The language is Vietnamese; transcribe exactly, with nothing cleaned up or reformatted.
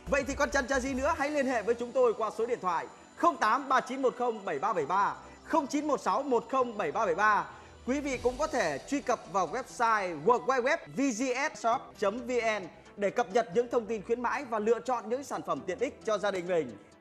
Vậy thì còn chần chờ gì nữa, hãy liên hệ với chúng tôi qua số điện thoại không tám ba chín một không bảy ba bảy ba, không chín một sáu một không bảy ba bảy ba. Quý vị cũng có thể truy cập vào website w w w chấm v g s shop chấm v n để cập nhật những thông tin khuyến mãi và lựa chọn những sản phẩm tiện ích cho gia đình mình.